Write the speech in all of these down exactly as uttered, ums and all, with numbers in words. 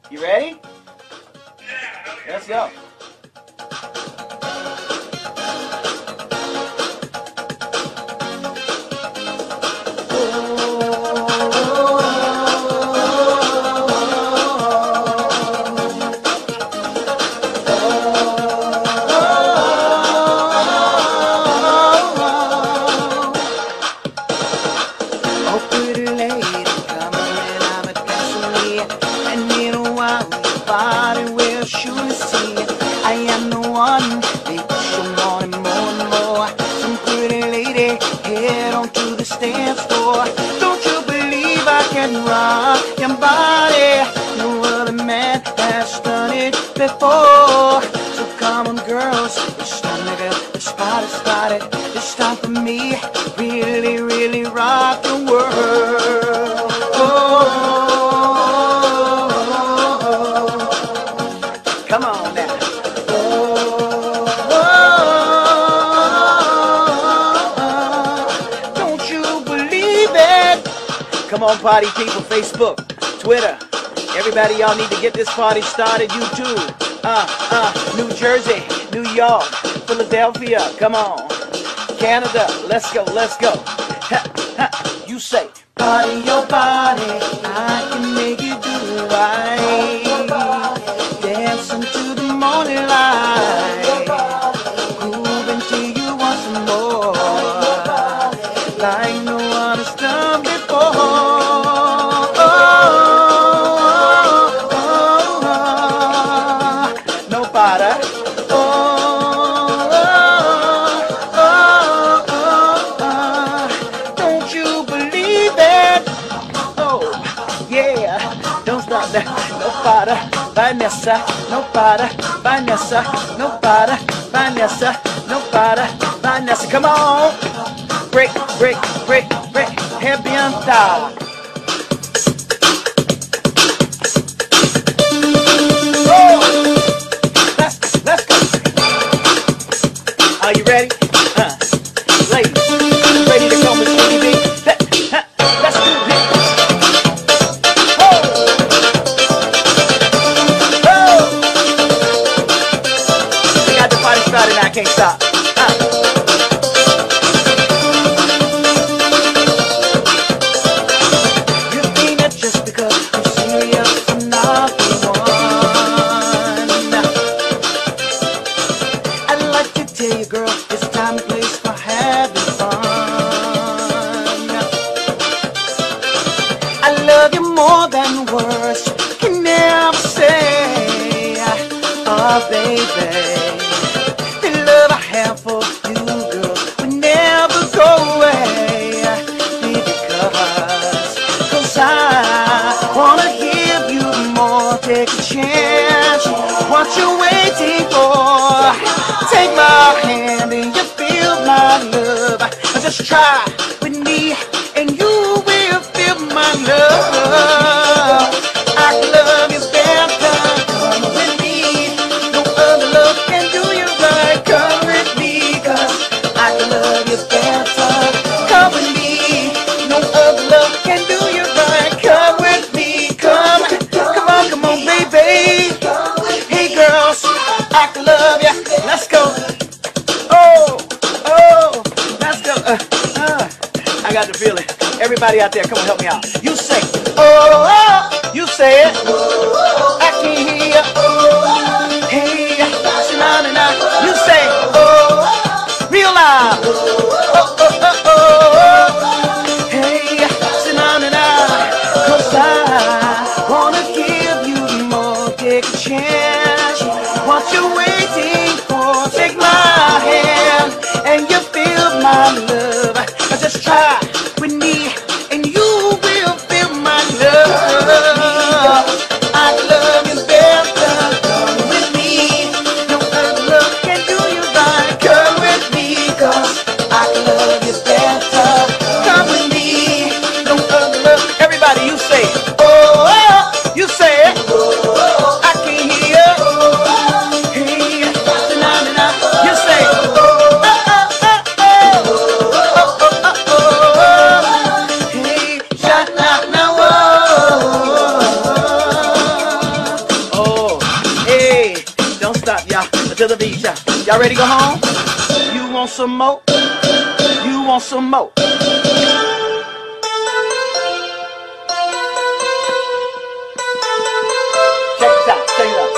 You ready? Let's go. Oh, pretty lady, come on in, I'm a gasoline. And in a while, your body will surely see. I am the one, baby, you want it more and more. Some pretty lady, head on to the dance floor. Don't you believe I can rock your body? No other man has done it before. So come on, girls, it's time to get the spot is started. It's time for me, really, really rock the world. Oh, come on now. Oh, don't you believe it? Come on, party people, Facebook, Twitter. Everybody, y'all need to get this party started. You too. Uh, uh, New Jersey, New York, Philadelphia, come on. Canada, let's go, let's go. Ha, ha. You say, Party your body, I can make you do it right. Dancing to the morning light, grooving till you want some more, like no one has done before. Oh, oh, oh, no para. oh, oh, oh, oh. Don't you believe it? Oh, yeah. Don't stop that. No para. Vanessa, no para. Vanessa, no para. Vanessa, no para. Vanessa, come on. Break, break, break, break. Herbianta. Oh, let's, let's go. Are you ready? Uh, ladies, ready to go, Miss T V? Let, huh, let's do this. Oh, oh. We got the party started and I can't stop. Uh. You think that just because I'm serious, I'm not the one. I'd like to tell you, girl, it's time and place for having fun. I love you more than words can never say. Oh, baby, the love I have for you, girl, will never go away. Because, cause I wanna give you more. Take a chance. What you waiting for? Take my hand and you feel my love. Just try with me and you will feel my love. I love you better. Come with me. No other love can do you right. Come with me, cause I love you better. Come with me. No other love can do you right. Come with me. Come, come on, come on, baby. Hey girls, I love ya. Let's go. Oh, oh, let's go. Uh, uh, I got the feeling. Everybody out there, come on, help me out. You say, oh, oh, you say it. I can hear you. Hey, na na na. You say, oh, real loud. Oh, oh, oh, oh. Hey, na na na. Cause I wanna give you more. Take a chance. What you waiting for? Take my hand and you feel my love. Just try with me and you will feel my love. I love you better. to the beach. Y'all ready to go home? You want some more? You want some more? Check this out. Check it out.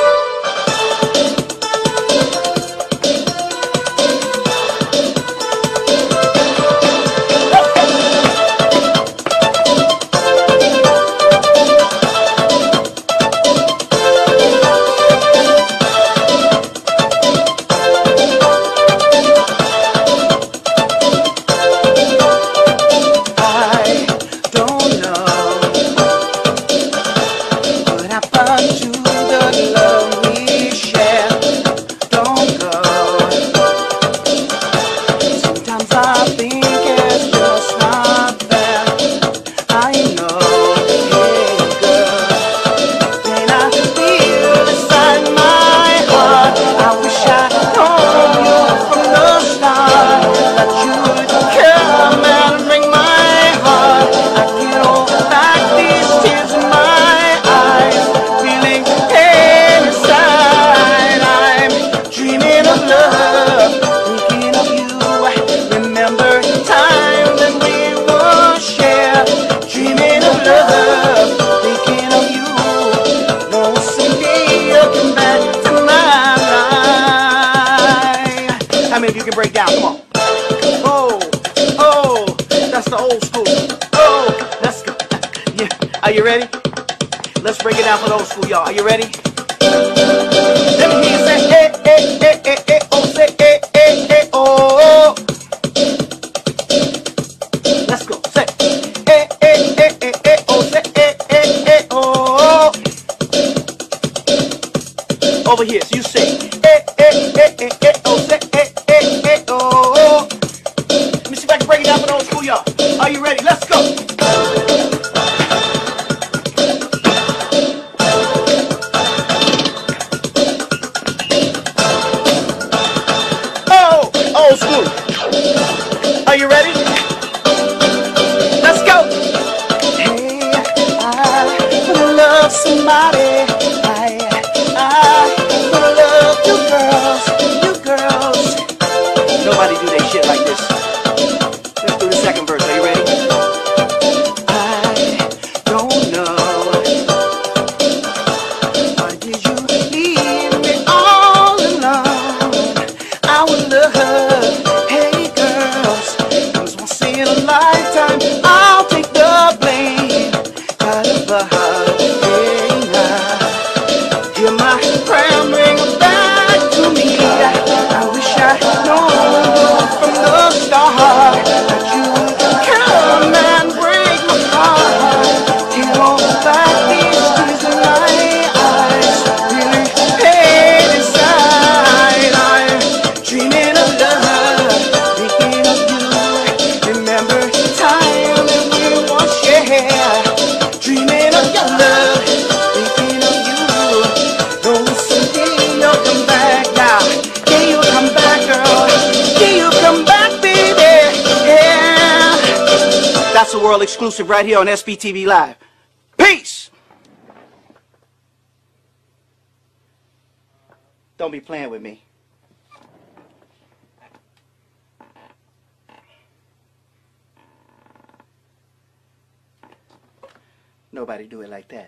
You can break down, come on. Oh, oh, that's the old school. Oh, let's go. Yeah, are you ready? Let's break it down for the old school, y'all. Are you ready? Let me hear you say, eh, eh, eh, eh, eh, oh, say, eh, eh, eh, oh. Let's go, say, eh, eh, eh, eh, eh, oh, say, eh, eh, eh, oh. Over here, so you say, eh, eh, eh, eh, eh, oh, say, eh, oh. Let me see if I can break it down for the old school, y'all. Are you ready? Let's go. Oh, old school. Are you ready? Let's go. Hey, I wanna love somebody. I, I wanna love you girls, you girls. Nobody do that shit like this. Let's do the second verse. Are you ready? I don't know. Why did you leave me all alone? I would love, hey girls, cause once in a lifetime I'll take the blame. Out of the heart, hey now. Hear my prayer ring back to me. I wish I know from the start that you come and break my heart. Can't hold back these tears in my eyes. Really pain inside. I'm dreaming of love, thinking of you. Remember the time that we once shared. Dreaming of your love, thinking of you. Know someday you'll come back now. Can you come back, girl? Can you come back, baby? Yeah. That's a world exclusive right here on S B T V Live. Peace. Don't be playing with me. Nobody do it like that.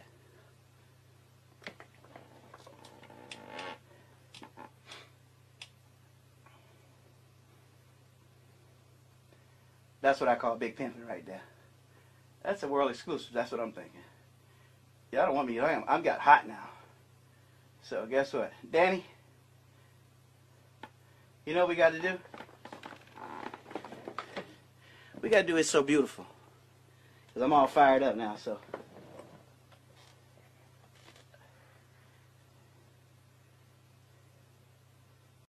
That's what I call big pimping right there. That's a world exclusive. That's what I'm thinking. Y'all don't want me. I'm, I'm got hot now. So guess what? Danny, you know what we got to do? We got to do It So Beautiful. Because I'm all fired up now, so...